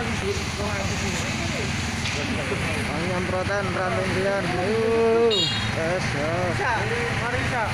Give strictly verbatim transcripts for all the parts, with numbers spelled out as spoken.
Penyemprotan ranting rian. Uh, yes, ya. Marisa.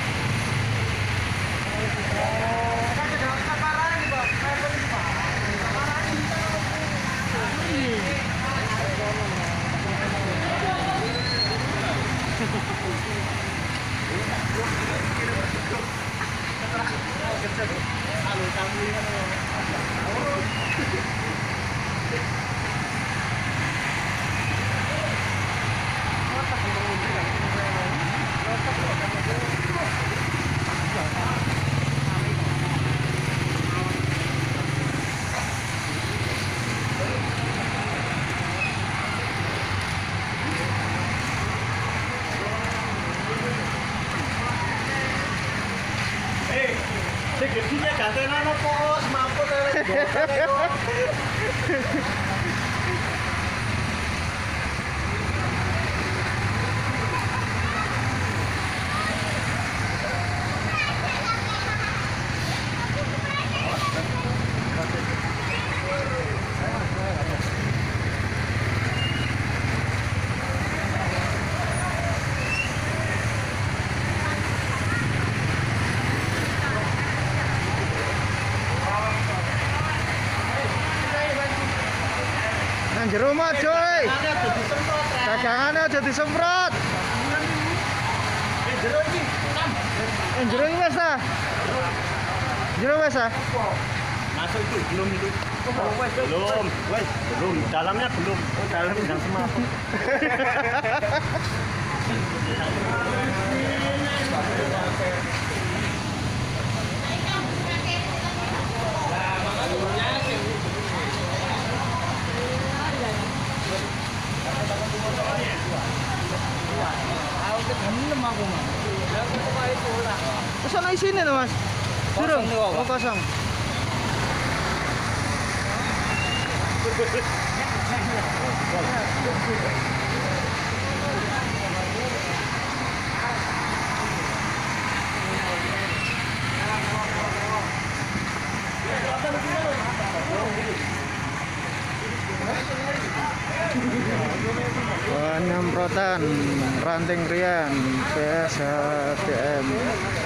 Segedinya gantenan apa? Semaput Nang jero mah coy. Dagangannya aja disemprot. Eh jero iki. Eh jero iki wis ta? Jero wis ta? Masuk itu belum itu. Belum, wes belum. Dalamnya belum. Oh, dalam sedang semaput. Terus ana isine to, Mas? Durung. Oh, kosong. Penyemprotan ranting rian P S H T M.